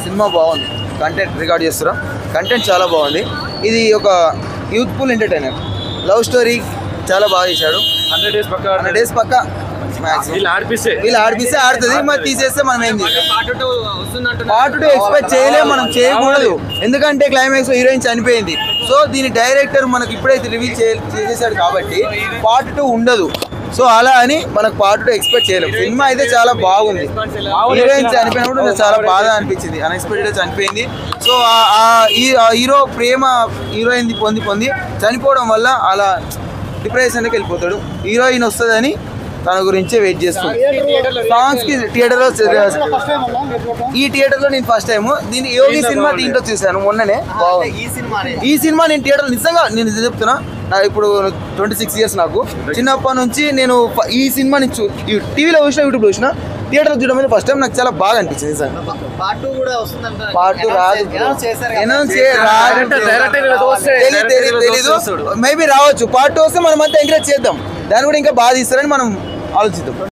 Cinema బాగుంది, content record చేస్తున్నా, content చాలా బాగుంది. ఇది ఒక యూత్ఫుల్ ఎంటర్టైనర్, లవ్ స్టోరీ చాలా బాగా చేశాడు. 100 days పక్క వీళ్ళు ఆడిపిస్తే ఆడుతుంది, మరి తీసేస్తే మనం ఏంది పార్ట్ 2 ఎక్స్పెక్ట్ చేయలేము, మనం చేయకూడదు. ఎందుకంటే క్లైమాక్స్ హీరోయిన్ చనిపోయింది. సో దీని డైరెక్టర్ మనకు ఇప్పుడైతే రివీల్ చేసేసాడు కాబట్టి పార్ట్ 2 ఉండదు. సో అలా అని మనకు పార్ట్ 2 ఎక్స్పెక్ట్ చేయలేము. సినిమా అయితే చాలా బాగుంది. హీరోయిన్ చనిపోయినప్పుడు నాకు చాలా బాధ అనిపించింది, అన్ఎక్స్పెక్టెడ్గా చనిపోయింది. సో ఈ హీరో ప్రేమ హీరోయిన్ పొంది చనిపోవడం వల్ల అలా డిప్రెషన్కి వెళ్ళిపోతాడు. హీరోయిన్ వస్తుందని తన గురించే వెయిట్ చేస్తుంది. సాంగ్స్కి థియేటర్లో, ఈ థియేటర్లో నేను ఫస్ట్ టైం దీని యోగి సినిమా దీంట్లో చూశాను మొన్ననే. ఈ సినిమా నేను థియేటర్లో నిజంగా నేను చెప్తున్నా, ఇప్పుడు 26 years నాకు. చిన్నప్పటి నుంచి నేను ఈ సినిమా నుంచి టీవీలో చూసిన, యూట్యూబ్లో చూసిన, థియేటర్లో చూడడం మీద ఫస్ట్ టైం నాకు చాలా బాగా అనిపించింది. పార్ట్ 2 రాదు, తెలీదు, మేబీ రావచ్చు. పార్ట్ 2 వస్తే మనం అంతా ఎంకరేజ్ చేద్దాం, దాన్ని కూడా ఇంకా బాగా తీస్తారని మనం ఆలోచిద్దాం.